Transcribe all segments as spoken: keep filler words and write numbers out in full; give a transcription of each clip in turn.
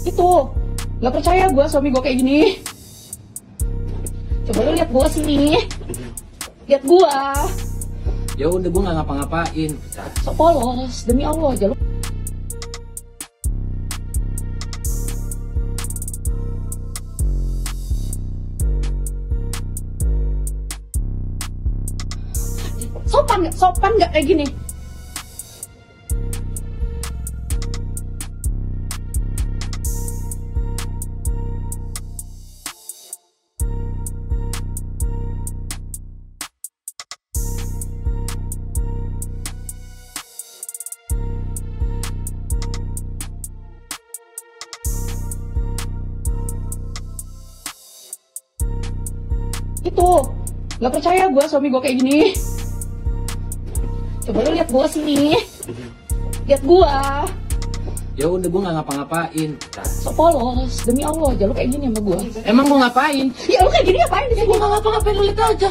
Itu nggak percaya gue suami gue kayak gini. Coba lu lihat gue sini, lihat gue. Ya udah, gue nggak ngapa-ngapain. So polos, demi Allah aja lu. Sopan nggak? Sopan nggak kayak gini? Itu nggak percaya gue suami gue kayak gini. Coba lu lihat gue sini, lihat gue. Ya udah, gue nggak ngapa-ngapain. So polos, demi Allah aja lu kayak gini sama gue. Emang gue ngapain? Ya lu kayak gini ngapain di Ya sini? gue nggak ngapa-ngapain, lu lihat aja.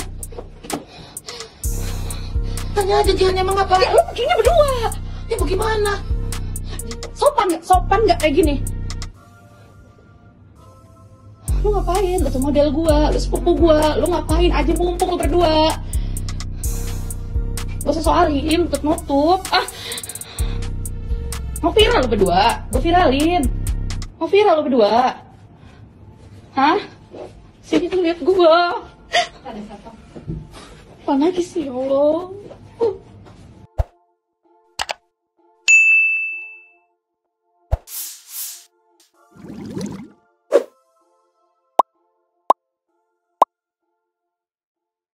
Tanya aja Jihan, emang ngapain? Ya lu begini berdua. Ya bagaimana? Sopan nggak? Sopan nggak kayak gini? Lu ngapain? Lu tuh model gue, lu sepupu gue, lu ngapain aja mumpung lu berdua? Gak usah soalin, nutup-nutup. Ah, mau viral lu berdua? Gue viralin. Mau viral lu berdua? Hah? Sini tuh lihat gue. Apa lagi sih, ya Allah?